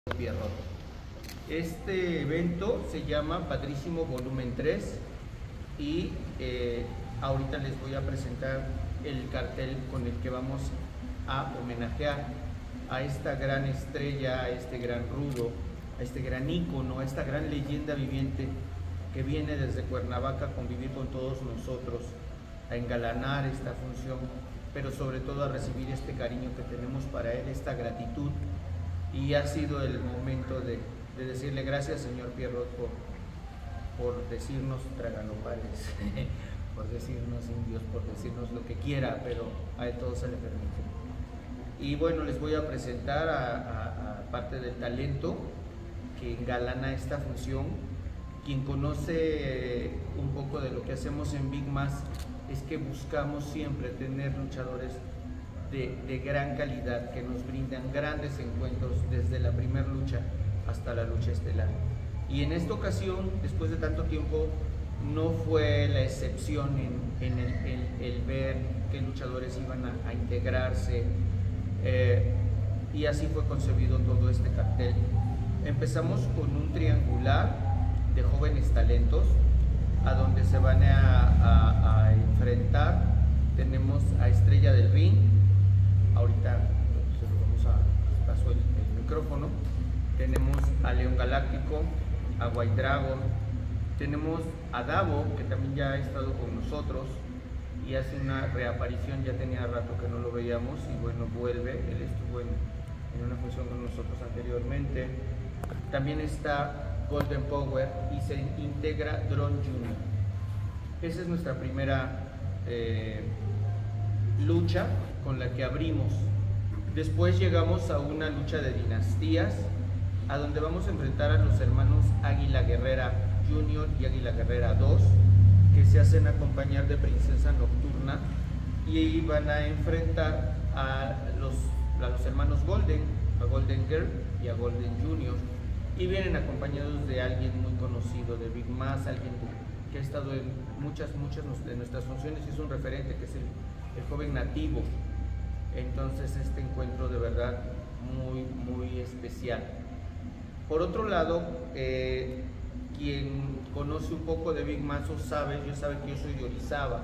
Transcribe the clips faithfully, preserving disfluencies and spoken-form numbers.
Pierrot. Este evento se llama Padrísimo Volumen tres y eh, ahorita les voy a presentar el cartel con el que vamos a homenajear a esta gran estrella, a este gran rudo, a este gran ícono, a esta gran leyenda viviente que viene desde Cuernavaca a convivir con todos nosotros, a engalanar esta función, pero sobre todo a recibir este cariño que tenemos para él, esta gratitud. Y ha sido el momento de, de decirle gracias, señor Pierrot, por, por decirnos tragalopales, por decirnos indios, por decirnos lo que quiera, pero a él todo se le permite. Y bueno, les voy a presentar a, a, a parte del talento que engalana esta función. Quien conoce un poco de lo que hacemos en Big Mass es que buscamos siempre tener luchadores De, de gran calidad, que nos brindan grandes encuentros desde la primera lucha hasta la lucha estelar. Y en esta ocasión, después de tanto tiempo, no fue la excepción en, en el, el, el ver qué luchadores iban a, a integrarse, eh, y así fue concebido todo este cartel. Empezamos con un triangular de jóvenes talentos, a donde se van a, a, a enfrentar. Tenemos a Estrella del Ring. Ahorita se lo vamos a paso el, el micrófono. Tenemos a León Galáctico, a White Dragon, tenemos a Davo, que también ya ha estado con nosotros y hace una reaparición, ya tenía rato que no lo veíamos y bueno, vuelve. Él estuvo en, en una función con nosotros anteriormente. También está Golden Power y se integra Drone junior Esa es nuestra primera eh, lucha con la que abrimos. Después llegamos a una lucha de dinastías, a donde vamos a enfrentar a los hermanos Águila Guerrera junior y Águila Guerrera dos, que se hacen acompañar de Princesa Nocturna, y ahí van a enfrentar a los, a los hermanos Golden, a Golden Girl y a Golden junior, y vienen acompañados de alguien muy conocido de Big Mass, alguien que ha estado en muchas, muchas de nuestras funciones y es un referente, que es el, el joven Nativo. Entonces este encuentro de verdad muy muy especial. Por otro lado, eh, quien conoce un poco de Big Mass sabe, yo sabe que yo soy de Orizaba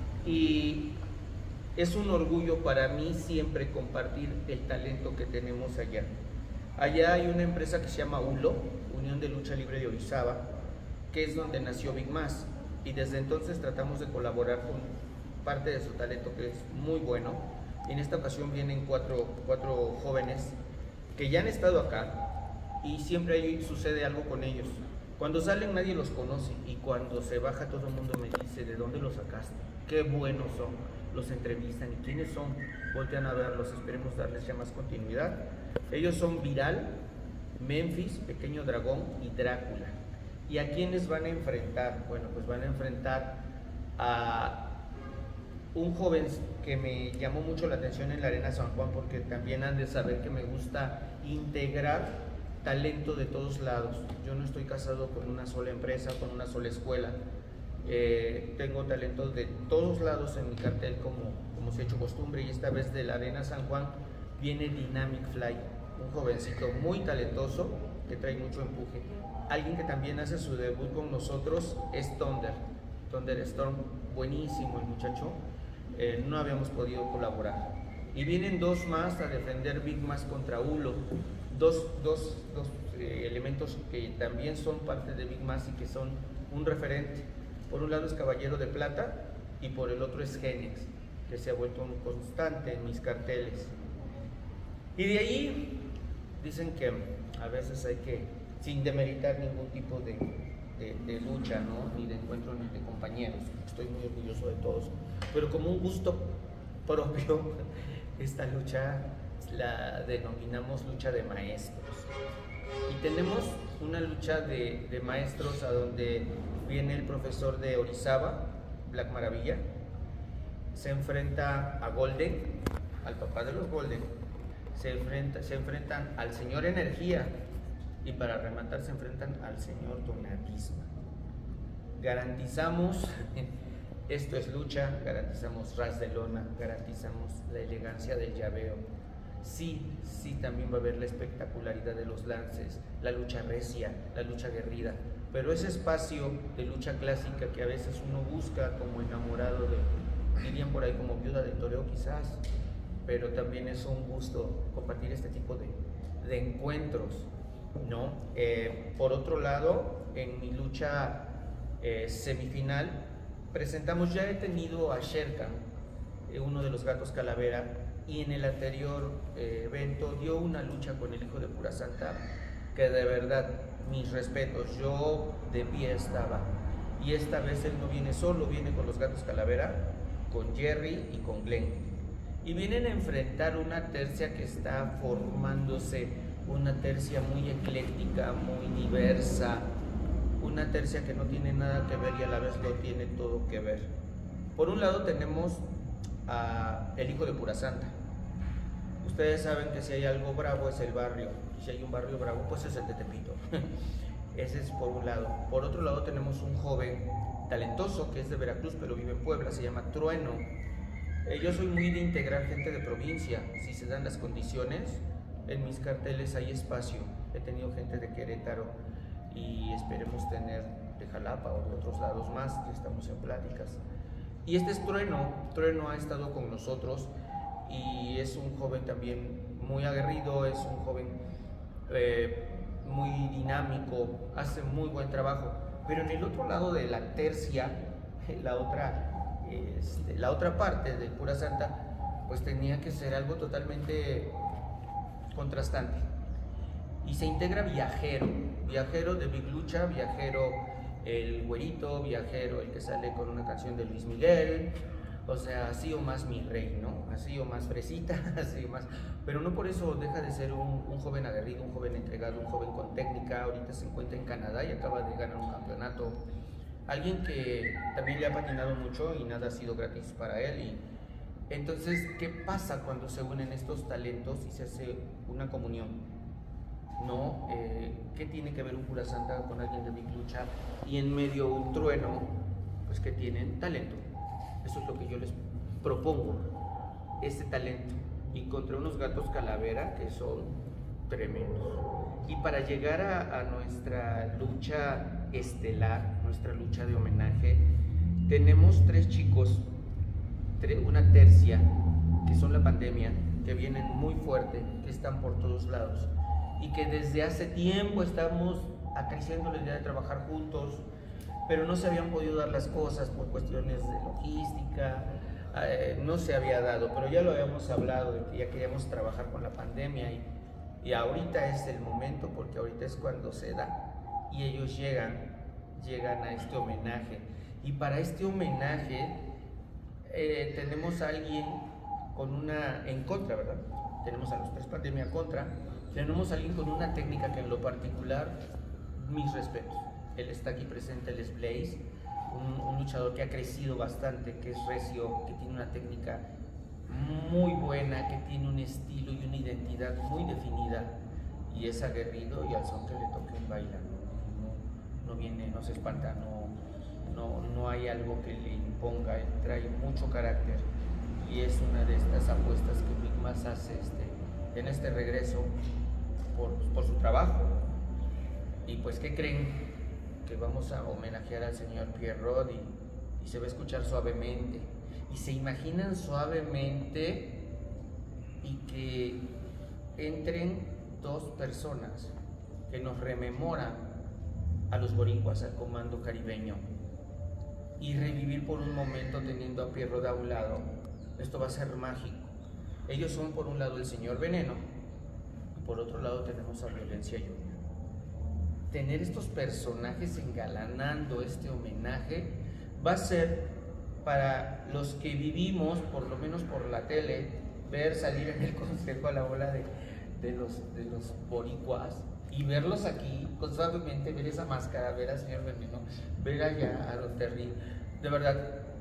y es un orgullo para mí siempre compartir el talento que tenemos allá. Allá hay una empresa que se llama U L O, Unión de Lucha Libre de Orizaba, que es donde nació Big Mass, y desde entonces tratamos de colaborar con parte de su talento, que es muy bueno. En esta ocasión vienen cuatro, cuatro jóvenes que ya han estado acá y siempre ahí sucede algo con ellos. Cuando salen nadie los conoce y cuando se baja todo el mundo me dice: ¿de dónde los sacaste? Qué buenos son. Los entrevistan y ¿quiénes son? Voltean a verlos, esperemos darles ya más continuidad. Ellos son Viral, Memphis, Pequeño Dragón y Drácula. ¿Y a quiénes van a enfrentar? Bueno, pues van a enfrentar a un joven que me llamó mucho la atención en la Arena San Juan, porque también han de saber que me gusta integrar talento de todos lados. Yo no estoy casado con una sola empresa, con una sola escuela. Eh, tengo talento de todos lados en mi cartel, como, como se ha hecho costumbre, y esta vez de la Arena San Juan viene Dynamic Fly, un jovencito muy talentoso que trae mucho empuje. Alguien que también hace su debut con nosotros es Thunder, Thunder Storm, buenísimo el muchacho. Eh, no habíamos podido colaborar. Y vienen dos más a defender Big Mass contra U L O, dos, dos, dos eh, elementos que también son parte de Big Mass y que son un referente. Por un lado es Caballero de Plata y por el otro es Genex, que se ha vuelto un constante en mis carteles. Y de ahí dicen que a veces hay que, sin demeritar ningún tipo de De, de lucha, ¿no? Ni de encuentro ni de compañeros, estoy muy orgulloso de todos, pero como un gusto propio, esta lucha la denominamos lucha de maestros, y tenemos una lucha de, de maestros a donde viene el profesor de Orizaba, Black Maravilla, se enfrenta a Golden, al papá de los Golden, se, enfrenta, se enfrentan al señor Energía, y para rematar se enfrentan al señor Donatismo. Garantizamos, esto es lucha, garantizamos ras de lona, garantizamos la elegancia del llaveo. sí, sí también va a haber la espectacularidad de los lances, la lucha recia, la lucha aguerrida, pero ese espacio de lucha clásica que a veces uno busca como enamorado de, dirían por ahí como viuda del toreo quizás, pero también es un gusto compartir este tipo de, de encuentros, ¿no? Eh, por otro lado, en mi lucha eh, semifinal, presentamos, ya he tenido a Sherkan, eh, uno de los gatos calavera, y en el anterior eh, evento dio una lucha con el hijo de Pura Santa, que de verdad, mis respetos, yo de pie estaba, y esta vez él no viene solo, viene con los gatos calavera, con Jerry y con Glenn. Y vienen a enfrentar una tercia que está formándose, una tercia muy ecléctica, muy diversa, una tercia que no tiene nada que ver y a la vez lo tiene todo que ver. Por un lado tenemos a el hijo de Pura Santa. Ustedes saben que si hay algo bravo es el barrio, y si hay un barrio bravo pues es el de Tepito. Ese es por un lado. Por otro lado tenemos un joven talentoso que es de Veracruz pero vive en Puebla, se llama Trueno. Eh, yo soy muy de integrar gente de provincia, si se dan las condiciones, en mis carteles hay espacio. He tenido gente de Querétaro y esperemos tener de Jalapa o de otros lados más, ya estamos en pláticas. Y este es Trueno. Trueno ha estado con nosotros y es un joven también muy aguerrido, es un joven eh, muy dinámico, hace muy buen trabajo. Pero en el otro lado de la tercia, la otra... Este, la otra parte de Pura Santa, pues tenía que ser algo totalmente contrastante. Y se integra Viajero, Viajero de Big Lucha, Viajero el güerito, Viajero el que sale con una canción de Luis Miguel, o sea, así o más mi rey, ¿no? Así o más fresita, así o más. Pero no por eso deja de ser un, un joven aguerrido, un joven entregado, un joven con técnica. Ahorita se encuentra en Canadá y acaba de ganar un campeonato. Alguien que también le ha patinado mucho y nada ha sido gratis para él. Y entonces, ¿qué pasa cuando se unen estos talentos y se hace una comunión? ¿No? Eh, ¿Qué tiene que ver un Pura Santa con alguien de Big Lucha? Y en medio un Trueno, pues que tienen talento. Eso es lo que yo les propongo, este talento. Y contra unos gatos calavera que son tremendos. Y para llegar a, a nuestra lucha estelar, nuestra lucha de homenaje, tenemos tres chicos, tres, una tercia, que son la pandemia, que vienen muy fuerte, que están por todos lados, y que desde hace tiempo estamos acariciando la idea de trabajar juntos, pero no se habían podido dar las cosas por cuestiones de logística, eh, no se había dado, pero ya lo habíamos hablado, de que ya queríamos trabajar con la pandemia, y Y ahorita es el momento, porque ahorita es cuando se da. Y ellos llegan, llegan a este homenaje. Y para este homenaje eh, tenemos a alguien con una, en contra, ¿verdad? Tenemos a los tres pandemia contra. Tenemos a alguien con una técnica que en lo particular, mis respetos. Él está aquí presente, él es Blaze, un, un luchador que ha crecido bastante, que es recio, que tiene una técnica muy buena, que tiene un estilo y una identidad muy definida, y es aguerrido, y al son que le toque un baila, no, no, no viene, no se espanta, no, no, no hay algo que le imponga, él trae mucho carácter, y es una de estas apuestas que Big Mas hace este, en este regreso por, por su trabajo. Y pues, ¿qué creen? Que vamos a homenajear al señor Pierrot, y, y se va a escuchar suavemente. Y se imaginan suavemente y que entren dos personas que nos rememoran a los boricuas, al comando caribeño, y revivir por un momento teniendo a Pierrot a un lado. Esto va a ser mágico. Ellos son por un lado el señor Veneno y por otro lado tenemos a Violencia Junior. Tener estos personajes engalanando este homenaje va a ser, para los que vivimos, por lo menos por la tele, ver salir en el consejo a la bola de, de, los, de los boricuas y verlos aquí, constantemente ver esa máscara, ver al señor Veneno, ver allá a Don Terry, de verdad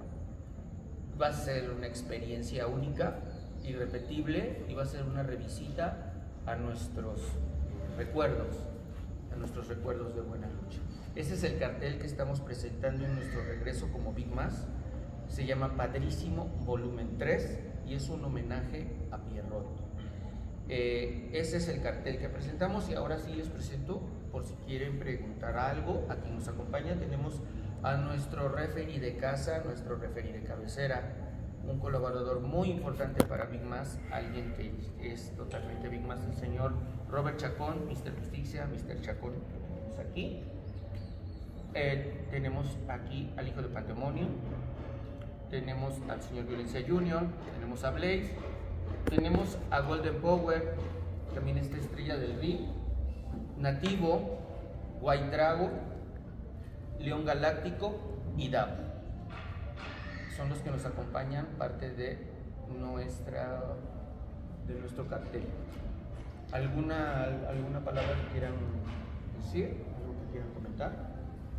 va a ser una experiencia única, irrepetible, y va a ser una revisita a nuestros recuerdos, a nuestros recuerdos de buena lucha. Ese es el cartel que estamos presentando en nuestro regreso como Big Mas. Se llama Padrísimo Volumen tres y es un homenaje a Pierrot. Eh, ese es el cartel que presentamos y ahora sí les presento, por si quieren preguntar algo, a quien nos acompaña tenemos a nuestro referee de casa, nuestro referee de cabecera, un colaborador muy importante para Big Más, alguien que es totalmente Big Más, el señor Robert Chacón, mister Justicia, mister Chacón, tenemos aquí. Eh, tenemos aquí al hijo de Pandemonio, tenemos al señor Violencia Junior, tenemos a Blaze, tenemos a Golden Power, también esta estrella del ring, Nativo, White Dragon, León Galáctico y Davo. Son los que nos acompañan, parte de nuestra de nuestro cartel. ¿Alguna, alguna palabra que quieran decir? ¿Algo que quieran comentar?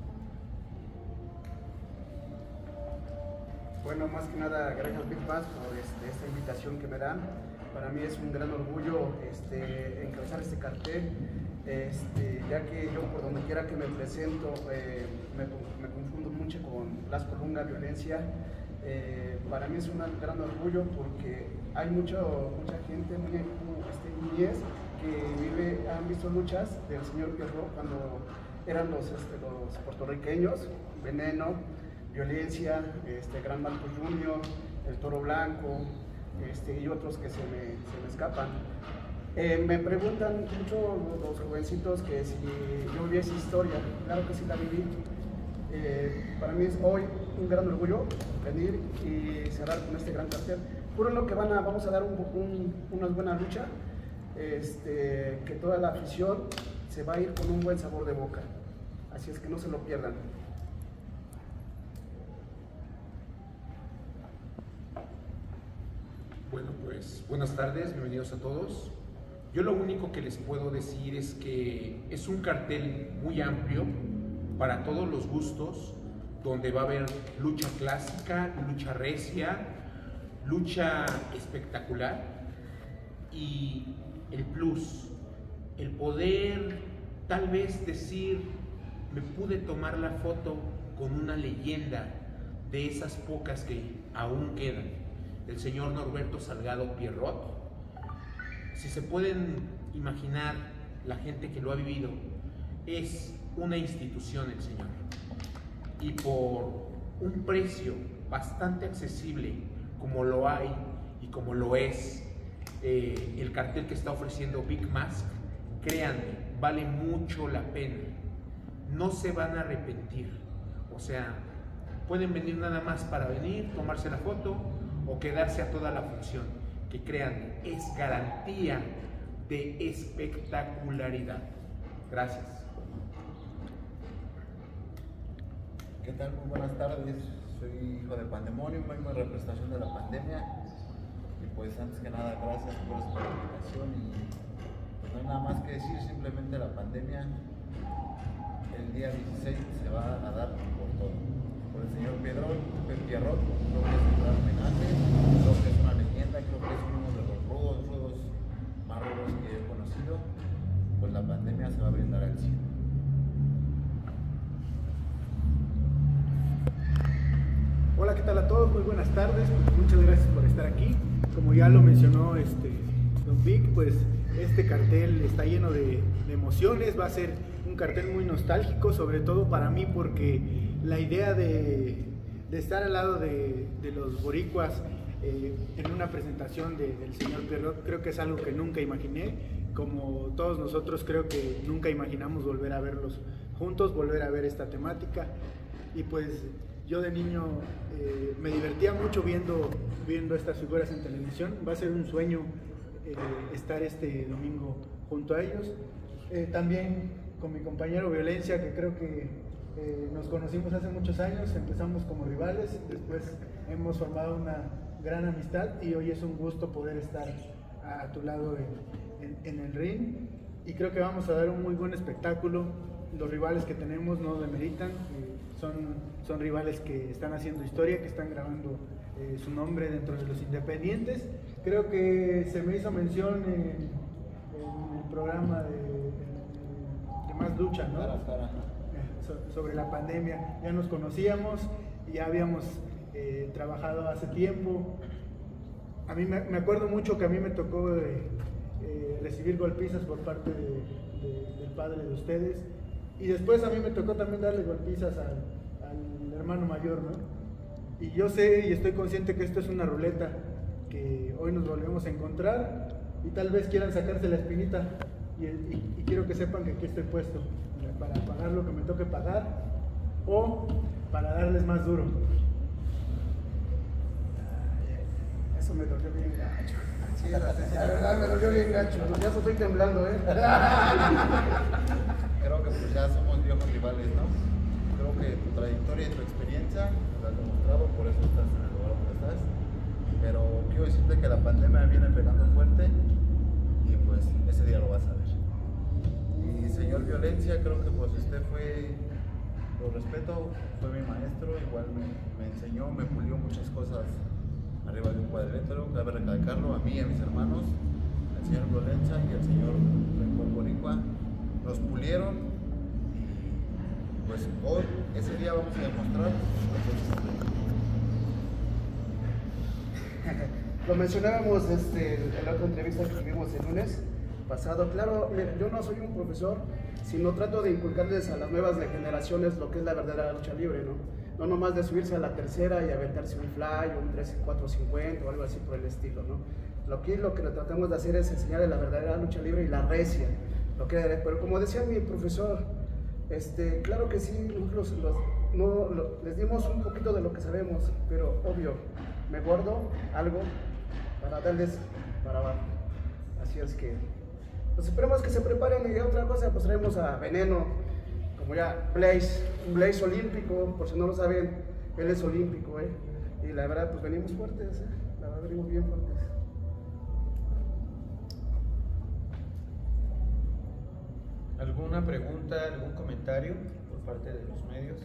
Bueno, más que nada, gracias Big Más por este, esta invitación que me dan. Para mí es un gran orgullo este, encabezar este cartel, este, ya que yo por donde quiera que me presento eh, me, me confundo mucho con Blas Colunga, Violencia. Eh, para mí es un gran orgullo porque hay mucho, mucha gente, muy, este, niñez, que vive, han visto luchas del señor Pierrot cuando eran los, este, los puertorriqueños, Veneno, Violencia, este, Gran Marcos Junior, el Toro Blanco, este, y otros que se me, se me escapan. Eh, me preguntan mucho los jovencitos que si yo viví esa historia. Claro que sí la viví. Eh, para mí es hoy un gran orgullo venir y cerrar con este gran cartel. Puro lo que van a, vamos a dar un, un, una buena lucha, este, que toda la afición se va a ir con un buen sabor de boca. Así es que no se lo pierdan. Bueno, pues buenas tardes, bienvenidos a todos. Yo lo único que les puedo decir es que es un cartel muy amplio para todos los gustos, donde va a haber lucha clásica, lucha recia, lucha espectacular y el plus, el poder tal vez decir, me pude tomar la foto con una leyenda de esas pocas que aún quedan. El señor Norberto Salgado Pierrot. Si se pueden imaginar la gente que lo ha vivido, es una institución el señor. Y por un precio bastante accesible, como lo hay y como lo es eh, el cartel que está ofreciendo Big Mask, créanme, vale mucho la pena. No se van a arrepentir. O sea, pueden venir nada más para venir, tomarse la foto o quedarse a toda la función, que créanme, es garantía de espectacularidad. Gracias. ¿Qué tal? Muy buenas tardes. Soy hijo de Pandemonio, vengo en representación de la pandemia. Y pues antes que nada, gracias por esta invitación. Y pues no hay nada más que decir, simplemente la pandemia el día dieciséis se va a dar por todo. Por el señor Pierrot, Pierrot, creo que es un gran homenaje, creo que es una leyenda, creo que es uno de los rudos, rudos más rudos que he conocido. Pues la pandemia se va a brindar al cielo. Hola, ¿qué tal a todos? Muy buenas tardes, muchas gracias por estar aquí. Como ya lo mencionó este, Don Vic, pues este cartel está lleno de, de emociones, va a ser un cartel muy nostálgico, sobre todo para mí porque la idea de, de estar al lado de, de los boricuas eh, en una presentación de, del señor Pierrot, creo que es algo que nunca imaginé. Como todos nosotros, creo que nunca imaginamos volver a verlos juntos, volver a ver esta temática. Y pues yo de niño eh, me divertía mucho viendo, viendo estas figuras en televisión. Va a ser un sueño eh, estar este domingo junto a ellos. Eh, también con mi compañero Violencia, que creo que Eh, nos conocimos hace muchos años, empezamos como rivales, después hemos formado una gran amistad y hoy es un gusto poder estar a, a tu lado en, en, en el ring, y creo que vamos a dar un muy buen espectáculo. Los rivales que tenemos no demeritan, eh, son, son rivales que están haciendo historia, que están grabando eh, su nombre dentro de los independientes. Creo que se me hizo mención en, en el programa de, de, de Más Lucha, ¿no? Cara, cara. Sobre la pandemia, ya nos conocíamos, ya habíamos eh, trabajado hace tiempo. A mí me, me acuerdo mucho que a mí me tocó eh, eh, recibir golpizas por parte de, de, del padre de ustedes. Y después a mí me tocó también darle golpizas al, al hermano mayor, ¿no? Y yo sé y estoy consciente que esto es una ruleta, que hoy nos volvemos a encontrar y tal vez quieran sacarse la espinita. Y, y, y quiero que sepan que aquí estoy puesto para pagar lo que me toque pagar o para darles más duro. Eso me dolió bien gacho. Sí, la, La verdad me dolió bien gacho. Ya estoy temblando, ¿eh? Creo que pues ya somos viejos rivales, ¿no? Creo que tu trayectoria y tu experiencia lo has demostrado, por eso estás en el lugar donde estás. Pero quiero decirte que la pandemia viene pegando fuerte y pues ese día lo vas a ver. Y señor Violencia, creo que pues usted fue, lo respeto, fue mi maestro, igual me, me enseñó, me pulió muchas cosas arriba de un cuadrilátero, cabe recalcarlo, a mí y a mis hermanos, al señor Violencia y al señor Rencor Boricua, nos pulieron y pues hoy, ese día vamos a demostrar lo que es. Lo mencionábamos este, en la otra entrevista que tuvimos el lunes pasado. Claro, mira, yo no soy un profesor, sino trato de inculcarles a las nuevas generaciones lo que es la verdadera lucha libre, ¿no? No nomás de subirse a la tercera y aventarse un fly o un tres cuatro cincuenta o algo así por el estilo, ¿no? Lo que, lo que tratamos de hacer es enseñarles la verdadera lucha libre y la recia. Lo que, pero como decía mi profesor, este, claro que sí, los, los, no, lo, les dimos un poquito de lo que sabemos, pero obvio, me guardo algo para darles para abajo. Así es que, pues esperemos que se preparen y otra cosa, pues traemos a Veneno, como ya Blaze, un Blaze olímpico, por si no lo saben, él es olímpico, ¿eh? Y la verdad, pues venimos fuertes, ¿eh? La verdad, venimos bien fuertes. ¿Alguna pregunta, algún comentario por parte de los medios?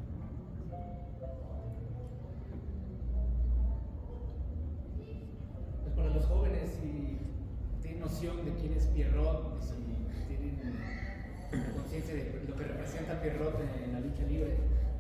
Pues para los jóvenes, si tienen noción de quién es Pierrot, si tienen conciencia de lo que representa Pierrot en, en la lucha libre.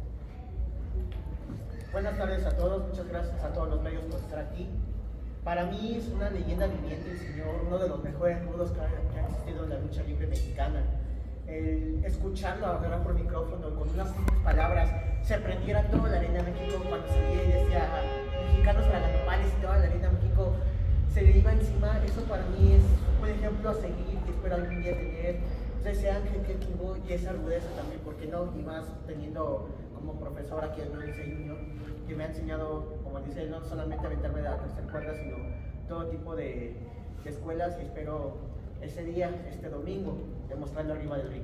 Buenas tardes a todos, muchas gracias a todos los medios por estar aquí. Para mí es una leyenda viviente el señor, uno de los mejores rudos que ha, que ha existido en la lucha libre mexicana. El escucharlo hablar por micrófono con unas simples palabras, se prendiera toda la arena de México cuando salía y decía mexicanos tragantopales y toda la arena de México se le iba encima. Eso para mí es un ejemplo a seguir que espero algún día tener. Ese ángel que tuvo y esa rudeza también, porque no, y más teniendo como profesor aquí en el Junior, que me ha enseñado, como dice él, no solamente a aventarme de la tercera cuerda, sino todo tipo de, de escuelas, y espero ese día, este domingo, demostrarlo arriba del ring.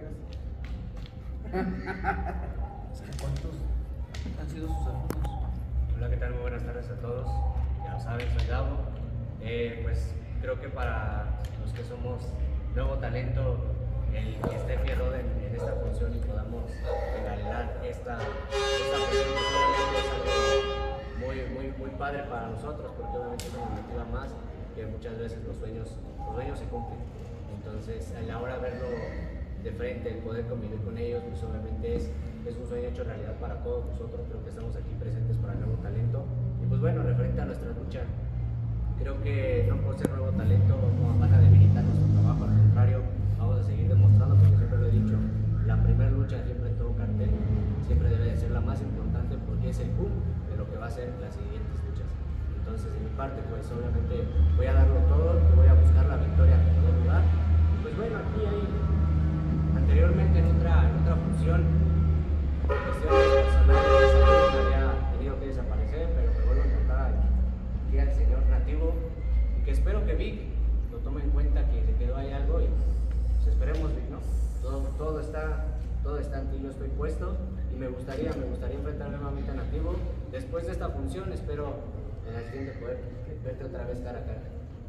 ¿Cuántos han sido sus alumnos? Hola, ¿qué tal? Muy buenas tardes a todos. Ya lo saben, soy Gabo. Eh, pues creo que para los que somos nuevo talento, el que esté Pierrot en, en esta función y podamos regalar esta, esta función, pues obviamente es algo muy, muy, muy padre para nosotros, porque obviamente nos motiva más que muchas veces los sueños, los sueños se cumplen. Entonces, a la hora de verlo de frente, el poder convivir con ellos, pues obviamente es, es un sueño hecho realidad para todos nosotros. Creo que estamos aquí presentes para el nuevo talento. Y pues bueno, referente a nuestra lucha, creo que no por ser nuevo talento no van a debilitar nuestro trabajo, al contrario, vamos a seguir demostrando, porque siempre lo he dicho, la primera lucha siempre en todo cartel siempre debe de ser la más importante, porque es el boom de lo que va a ser las siguientes luchas. Entonces, de mi parte, pues obviamente voy a darlo todo, voy a buscar la victoria en primer lugar. Y pues bueno, aquí hay, anteriormente en otra, en otra función, por cuestiones personales, había tenido que desaparecer, pero me vuelvo a encontrar aquí al señor Nativo, y que espero que Vic lo tome en cuenta, que se quedó ahí algo, y pues esperemos, Vic, ¿no? Todo, todo está, todo está en ti, yo estoy puesto, y me gustaría, me gustaría enfrentarme nuevamente a Nativo. Después de esta función, espero en la siguiente poder verte otra vez cara a cara.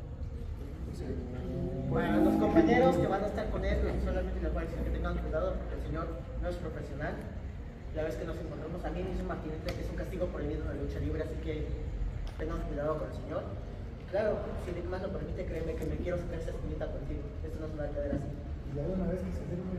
Bueno, los compañeros que van a estar con él, solamente les voy a decir que tengan cuidado, porque el señor no es profesional. La vez que nos encontramos a mí hizo un martinete, que es un castigo prohibido en la lucha libre, así que tengan cuidado con el señor. Claro, si Vic más lo permite, créeme que me quiero sacar esa espinita contigo. Esto no se va a quedar así. Y ya de una vez que se den un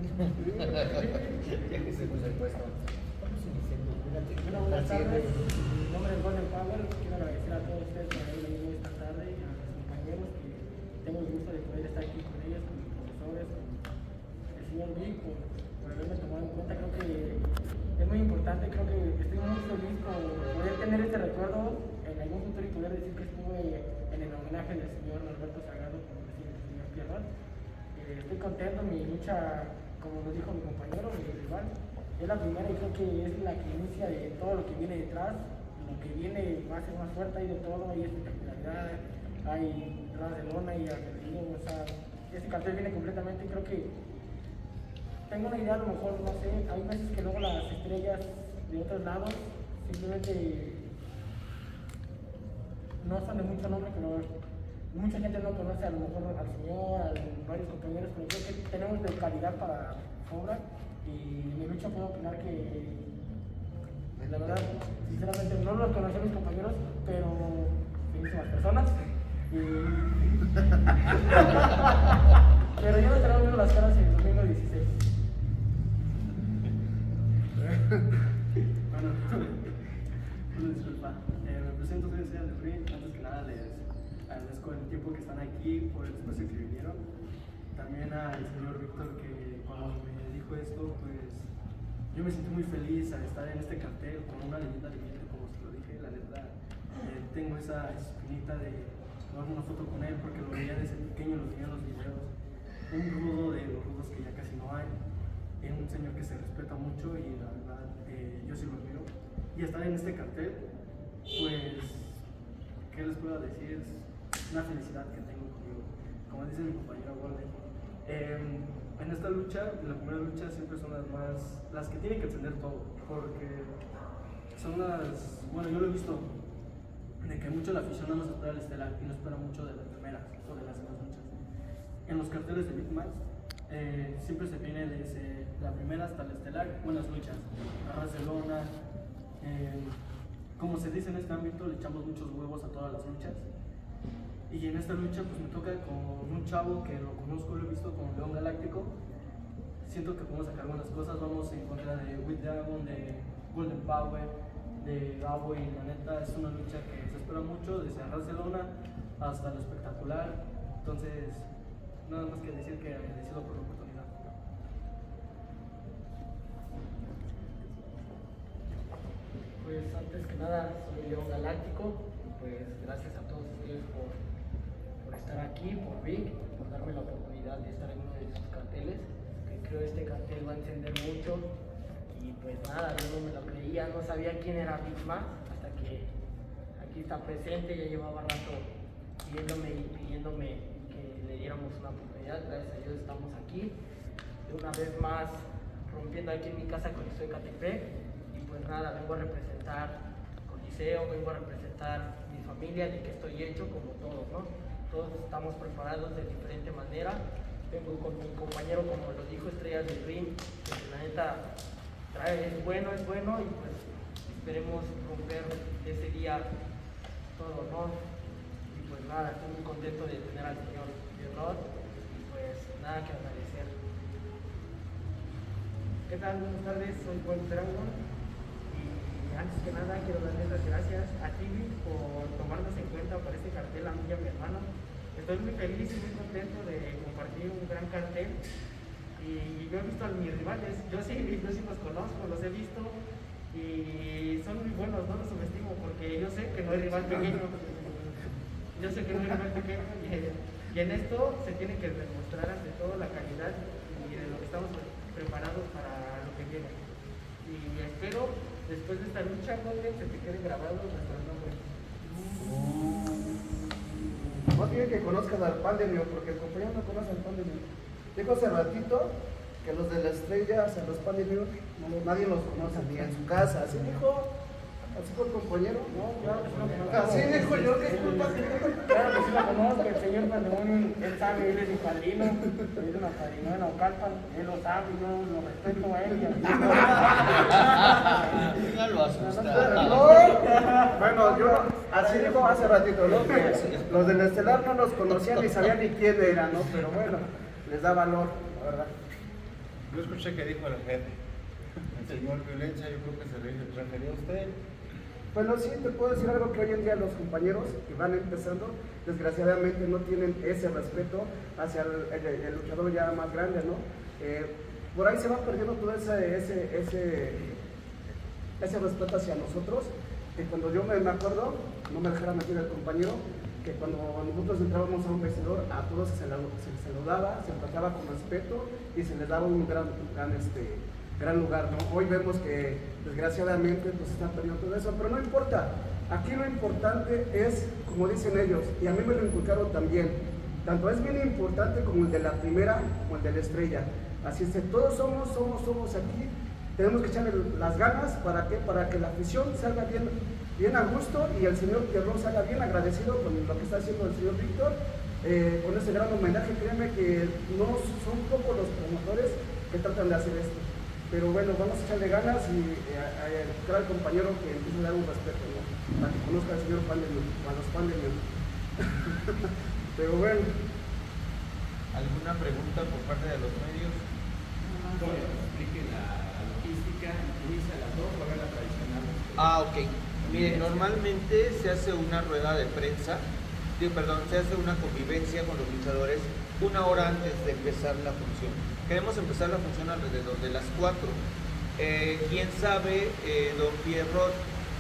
Se puso el puesto. Bueno, buenas tardes. Mi nombre es Golden Power. Quiero agradecer a todos ustedes por haber venido esta tarde y a los compañeros que tengo el gusto de poder estar aquí con ellos, con mis profesores, con el señor Vic, por, por haberme tomado en cuenta. Creo que es muy importante, creo que estoy muy feliz por poder tener este recuerdo en algún futuro y poder decir que estuve en el homenaje del señor Norberto Salgado, como decía el señor Pierrot. Eh, estoy contento, mi lucha, como lo dijo mi compañero, mi rival, es la primera y creo que es la que inicia de todo lo que viene detrás. Lo que viene va a ser más fuerte, hay de todo, hay espectacularidad, hay ras de lona y argentino, o sea, este cartel viene completamente, creo que tengo una idea, a lo mejor, no sé, hay veces que luego las estrellas de otros lados simplemente no son de mucho nombre, pero mucha gente no conoce a lo mejor al señor, a varios compañeros, pero creo que tenemos de calidad para obra y mi lucha puedo opinar que la verdad, sinceramente no los conocí a mis compañeros, pero buenísimas personas. Y... pero yo me estaré viendo las caras en dos mil dieciséis. Bueno, una disculpa. Eh, me presento, soy el señor de Free. Antes que nada les agradezco el tiempo que están aquí, por el espacio que vinieron. También al señor Víctor, que cuando me dijo esto, pues yo me sentí muy feliz al estar en este cartel con una leyenda viviente, como se lo dije. La verdad, eh, tengo esa espinita de tomar una foto con él porque lo veía desde pequeño, lo veía en los videos. Un rudo de los rudos que ya casi no hay, es un señor que se respeta mucho y la verdad eh, yo sí lo admiro. Y estar en este cartel, pues, ¿qué les puedo decir? Es una felicidad que tengo conmigo. Como dice mi compañera Walden, eh, en esta lucha, en la primera lucha siempre son las más, las que tienen que encender todo, porque son las, bueno, yo lo he visto, de que mucho la afición no nos espera el estelar y no espera mucho de las primeras o de las demás luchas. En los carteles de Big Max eh, siempre se viene desde la primera hasta el estelar, buenas luchas, arras de lona, eh, como se dice en este ámbito, le echamos muchos huevos a todas las luchas. Y en esta lucha pues me toca con un chavo que lo conozco, lo he visto con León Galáctico. Siento que podemos sacar buenas cosas, vamos en contra de With Dragon, de Golden Power, de Gabo, y la neta es una lucha que se espera mucho, desde Barcelona hasta lo espectacular. Entonces, nada más que decir que agradecido por la oportunidad. Pues antes que nada, soy León Galáctico, pues gracias a todos ustedes por estar aquí, por Vic, por darme la oportunidad de estar en uno de sus carteles, que creo este cartel va a encender mucho. Y pues nada, yo no me lo creía, no sabía quién era Big Max, hasta que aquí está presente, ya llevaba rato pidiéndome y pidiéndome que le diéramos una oportunidad. Gracias a Dios estamos aquí, de una vez más rompiendo aquí en mi casa con Coliseo Ecatepec. Y pues nada, vengo a representar Coliseo, vengo a representar mi familia, de que estoy hecho como todos, ¿no? Todos estamos preparados de diferente manera. Vengo con mi compañero, como lo dijo, Estrellas del Ring, que la neta trae, es bueno, es bueno, y pues esperemos romper ese día todo, ¿no? Y pues nada, estoy muy contento de tener al señor Pierrot, y pues nada que agradecer. ¿Qué tal? Buenas tardes, soy Paul Dragon, y antes que nada quiero darles las gracias a T V por tomarnos en cuenta para este cartel, a mí y a mi hermano. Estoy muy feliz y muy contento de compartir un gran cartel. Y yo he visto a mis rivales, yo sí, yo sí los conozco, los he visto y son muy buenos, no los subestimo porque yo sé que no hay rival pequeño, yo sé que no hay rival pequeño y, y en esto se tiene que demostrar ante todo la calidad y de lo que estamos preparados para lo que viene. Y espero después de esta lucha, Golden, se te queden grabados nuestros nombres. No tiene que conozcas al Pandemio, porque el compañero no conoce al Pandemio. Dijo hace ratito que los de la estrella, o sea, los Pandemio, no, nadie los conoce ni en su casa. Así dijo, así fue el compañero. No, claro que sí lo conozco. Así dijo yo, ¿qué culpa tiene? Claro que sí lo conozco, el señor Pandemonium, él sabe, él es mi padrino, él es un padrino en Naucalpan, él lo sabe, yo lo respeto a él y a mí. No lo asusta. Bueno, yo, así dijo hace ratito, ¿no? Que los del Estelar no nos conocían ni sabían ni quién era, ¿no? Pero bueno, les da valor, la verdad. Yo escuché que dijo el jefe, el señor Violencia, yo creo que se refería a usted. Bueno, sí, te puedo decir algo que hoy en día los compañeros que van empezando, desgraciadamente no tienen ese respeto hacia el, el, el luchador ya más grande, ¿no? Eh, por ahí se va perdiendo todo ese, ese, ese, ese respeto hacia nosotros, que cuando yo me, me acuerdo, no me dejara mentir el compañero, que cuando nosotros entrábamos a un vestidor, a todos se les se saludaba, se trataba con respeto y se les daba un gran, gran este, gran lugar, ¿no? Hoy vemos que desgraciadamente pues están perdiendo todo eso, pero no importa. Aquí lo importante es, como dicen ellos, y a mí me lo inculcaron también, tanto es bien importante como el de la primera como el de la estrella. Así es que todos somos, somos, somos aquí, tenemos que echarle las ganas, ¿para qué? Para que la afición salga bien, bien a gusto y el señor Pierrot salga bien agradecido con lo que está haciendo el señor Víctor, eh, con ese gran homenaje. Créanme que no son pocos los promotores que tratan de hacer esto. Pero bueno, vamos a echarle ganas y eh, a, a educar al compañero que empiece a dar un respeto, ¿no? Para que conozca al señor Pandemion, a los Pandemion. Pero bueno. ¿Alguna pregunta por parte de los medios? Bueno, explique la, la logística, inicia a las dos, va a haber la tradicional. Ah, ok. Mire, normalmente se hace una rueda de prensa, digo, perdón, se hace una convivencia con los luchadores una hora antes de empezar la función. Queremos empezar la función alrededor de las cuatro. Eh, Quién sabe, eh, don Pierrot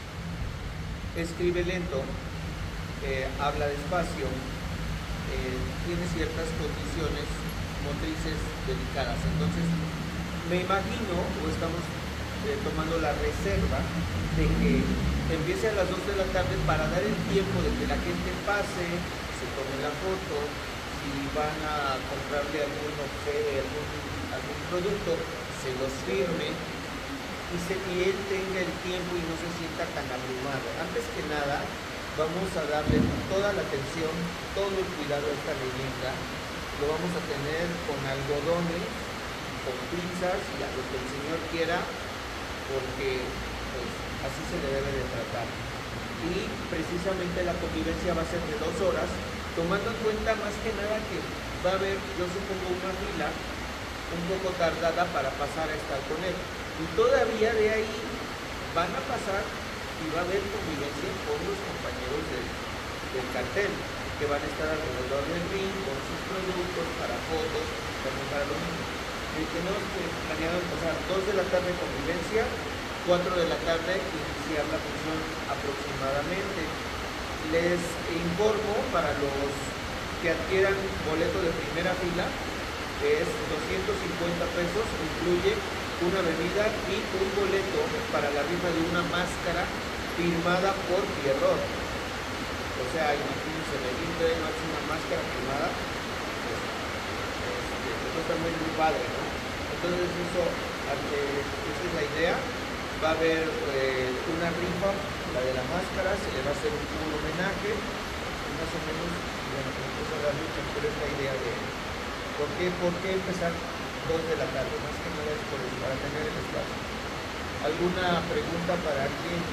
escribe lento, eh, habla despacio, eh, tiene ciertas condiciones motrices delicadas. Entonces, me imagino, o estamos eh, tomando la reserva de que empiece a las dos de la tarde para dar el tiempo de que la gente pase, se tome la foto, si van a comprarle algún objeto, algún, algún producto, se los firme y, se, y él tenga el tiempo y no se sienta tan abrumado. Antes que nada, vamos a darle toda la atención, todo el cuidado a esta leyenda. Lo vamos a tener con algodones, con pinzas y a lo que el señor quiera, porque pues, así se le debe de tratar. Y precisamente la convivencia va a ser de dos horas, tomando en cuenta más que nada que va a haber, yo supongo, una fila un poco tardada para pasar a estar con él. Y todavía de ahí van a pasar y va a haber convivencia con los compañeros del, del cartel, que van a estar alrededor del ring con sus productos para fotos, también para lo mismo. Y tenemos que planeado empezar dos de la tarde convivencia, cuatro de la tarde iniciar la función aproximadamente. Les informo para los que adquieran boleto de primera fila, es doscientos cincuenta pesos, incluye una bebida y un boleto para la rifa de una máscara firmada por Pierrot. O sea, imagínense, venir de máxima máscara firmada, pues, este, eso está muy, muy padre, ¿no? Entonces eso, esa es la idea. Va a haber eh, una rifa, la de la máscara, se le va a hacer un, un homenaje, y más o menos, bueno, pues empieza la lucha, pero es la idea de por qué, por qué empezar dos de la tarde, más que nada es por eso, para tener el espacio. ¿Alguna pregunta para alguien?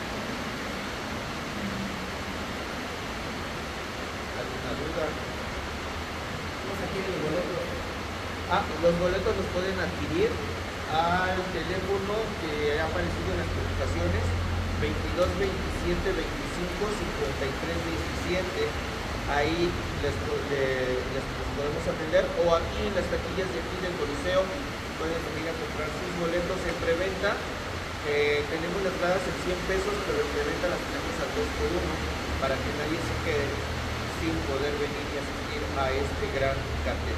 ¿Alguna duda? ¿Cómo se adquieren los boletos? Ah, los boletos los pueden adquirir al teléfono que ha aparecido en las publicaciones, veintidós veintisiete veinticinco cincuenta y tres diecisiete. Ahí les, les, les podemos atender, o aquí en las taquillas de aquí del Coliseo pueden venir a comprar sus boletos en preventa. Eh, tenemos las gradas en cien pesos, pero en preventa las tenemos al dos por uno, para que nadie se quede sin poder venir y asistir a este gran cartel.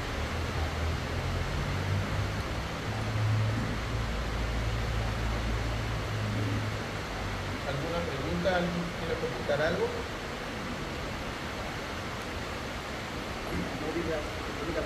¿Alguna pregunta? ¿Alguien quiere comentar algo? No digas, no digas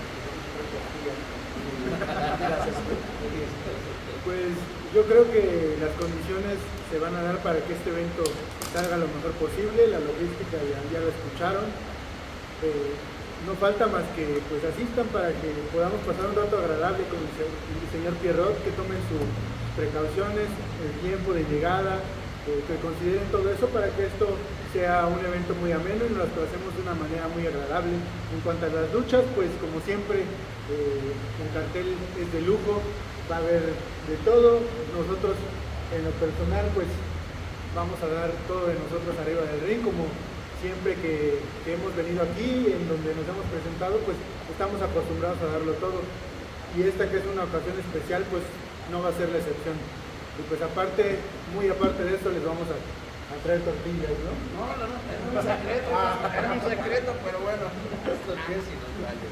Pues yo creo que las condiciones se van a dar para que este evento salga lo mejor posible. La logística ya, ya lo escucharon. Eh, no falta más que pues asistan para que podamos pasar un rato agradable con el, el señor Pierrot, que tomen sus precauciones, el tiempo de llegada, eh, que consideren todo eso para que esto sea un evento muy ameno y nos lo hacemos de una manera muy agradable. En cuanto a las luchas, pues como siempre, eh, el cartel es de lujo, va a haber de todo. Nosotros en lo personal pues vamos a dar todo de nosotros arriba del ring, como siempre que, que hemos venido aquí, en donde nos hemos presentado, pues estamos acostumbrados a darlo todo. Y esta que es una ocasión especial, pues no va a ser la excepción. Y pues aparte, muy aparte de esto, les vamos a, a traer tortillas, ¿no? No, no, no, era un secreto, ah, era un secreto, pero bueno, esto que es y nos vale.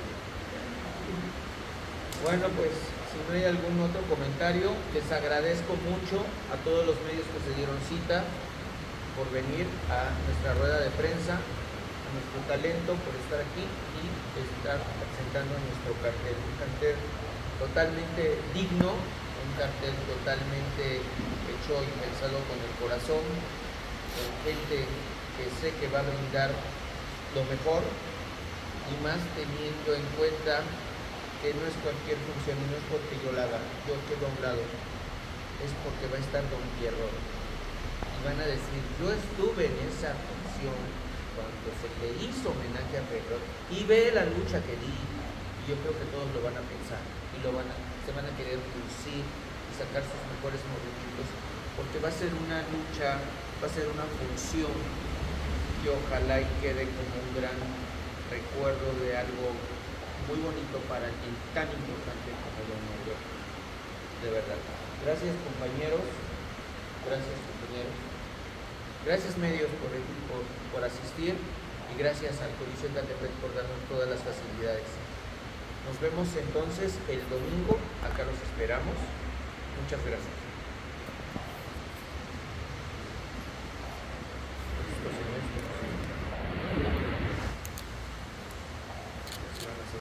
Bueno, pues si no hay algún otro comentario, les agradezco mucho a todos los medios que se dieron cita por venir a nuestra rueda de prensa, a nuestro talento por estar aquí y estar presentando nuestro cartel, un cartel totalmente digno, un cartel totalmente hecho y pensado con el corazón, con gente que sé que va a brindar lo mejor y más teniendo en cuenta que no es cualquier función y no es porque yo la haga, yo quedo a un lado, es porque va a estar Don Pierrot. Y van a decir, yo estuve en esa función cuando se le hizo homenaje a Pierrot y ve la lucha que di. Y yo creo que todos lo van a pensar y lo van a, se van a querer lucir y sacar sus mejores movimientos, porque va a ser una lucha, va a ser una función que ojalá y quede como un gran recuerdo de algo muy bonito para alguien tan importante como Don Mauro. De verdad. Gracias, compañeros. Gracias, compañeros. Gracias, medios, por, por, por asistir y gracias al Coliseo Ecatepec por darnos todas las facilidades. Nos vemos entonces el domingo. Acá los esperamos. Muchas gracias.